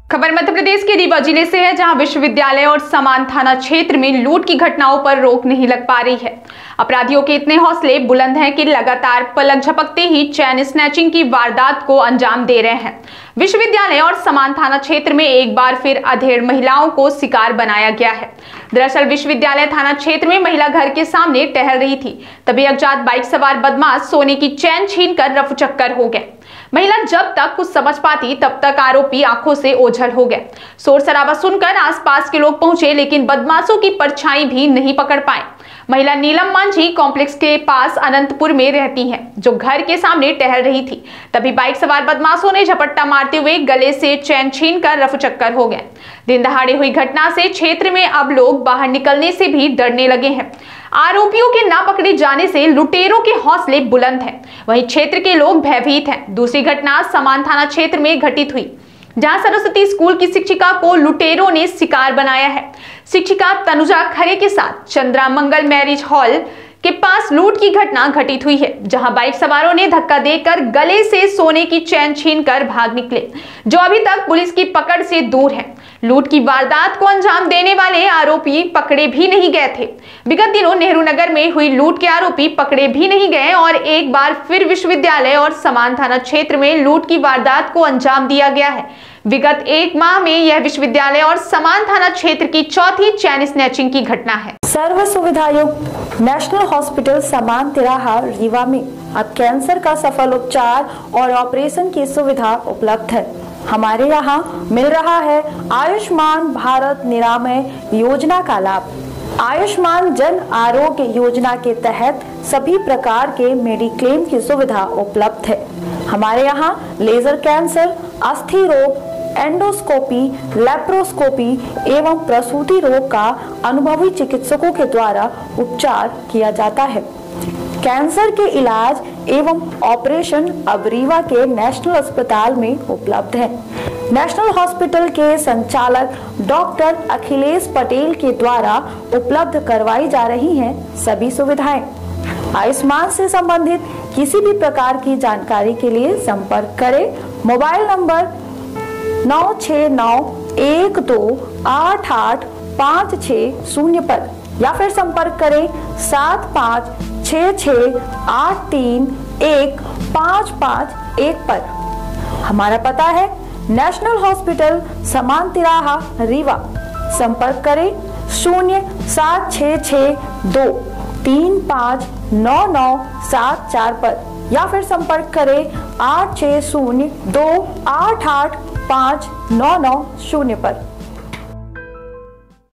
खबर मध्य प्रदेश के रीवा जिले से है, जहां विश्वविद्यालय और समान थाना क्षेत्र में लूट की घटनाओं पर रोक नहीं लग पा रही है। अपराधियों के इतने हौसले बुलंद हैं कि लगातार पलक झपकते ही चैन स्नैचिंग की वारदात को अंजाम दे रहे हैं। विश्वविद्यालय और समान थाना क्षेत्र में एक बार फिर अधेड़ महिलाओं को शिकार बनाया गया है। दरअसल विश्वविद्यालय थाना क्षेत्र में महिला घर के सामने टहल रही थी, तभी अज्ञात बाइक सवार बदमाश सोने की चैन छीनकर रफूचक्कर हो गए। महिला जब तक कुछ समझ पाती तब तक आरोपी आंखों से ओझल हो गए। शोर शराबा सुनकर आसपास के लोग पहुंचे, लेकिन बदमाशों की परछाई भी नहीं पकड़ पाए। महिला नीलम मांझी कॉम्प्लेक्स के पास अनंतपुर में रहती हैं, जो घर के सामने टहल रही थी। तभी बाइक सवार बदमाशों ने झपट्टा मारते हुए गले से चैन छीनकर रफूचक्कर हो गए। दिन दहाड़े हुई घटना से क्षेत्र में अब लोग बाहर निकलने से भी डरने लगे हैं। आरोपियों के ना पकड़े जाने से लुटेरों के हौसले बुलंद हैं, वहीं क्षेत्र के लोग भयभीत हैं। दूसरी घटना समान थाना क्षेत्र में घटित हुई, जहां सरस्वती स्कूल की शिक्षिका को लुटेरों ने शिकार बनाया है। शिक्षिका तनुजा खरे के साथ चंद्रा मंगल मैरिज हॉल के पास लूट की घटना घटित हुई है, जहां बाइक सवारों ने धक्का देकर गले से सोने की चैन छीनकर भाग निकले, जो अभी तक पुलिस की पकड़ से दूर है। लूट की वारदात को अंजाम देने वाले आरोपी पकड़े भी नहीं गए थे। विगत दिनों नेहरू नगर में हुई लूट के आरोपी पकड़े भी नहीं गए और एक बार फिर विश्वविद्यालय और समान थाना क्षेत्र में लूट की वारदात को अंजाम दिया गया है। विगत एक माह में यह विश्वविद्यालय और समान थाना क्षेत्र की चौथी चैन स्नैचिंग की घटना है। सर्व सुविधायुक्त नेशनल हॉस्पिटल समान तिराहा रीवा में अब कैंसर का सफल उपचार और ऑपरेशन की सुविधा उपलब्ध है। हमारे यहाँ मिल रहा है आयुष्मान भारत निरामय योजना का लाभ। आयुष्मान जन आरोग्य योजना के तहत सभी प्रकार के मेडिक्लेम की सुविधा उपलब्ध है। हमारे यहाँ लेजर कैंसर, अस्थि रोग, एंडोस्कोपी, लेप्रोस्कोपी एवं प्रसूति रोग का अनुभवी चिकित्सकों के द्वारा उपचार किया जाता है। कैंसर के इलाज एवं ऑपरेशन अब रीवा के नेशनल अस्पताल में उपलब्ध है। नेशनल हॉस्पिटल के संचालक डॉक्टर अखिलेश पटेल के द्वारा उपलब्ध करवाई जा रही हैं सभी सुविधाएं। आयुष्मान से संबंधित किसी भी प्रकार की जानकारी के लिए संपर्क करें मोबाइल नंबर 9691288560 पर, या फिर संपर्क करें 7566831551 पर। हमारा पता है नेशनल हॉस्पिटल समान तिराहा रीवा। संपर्क करें 07662359974 पर, या फिर संपर्क करें 8602885990 पर।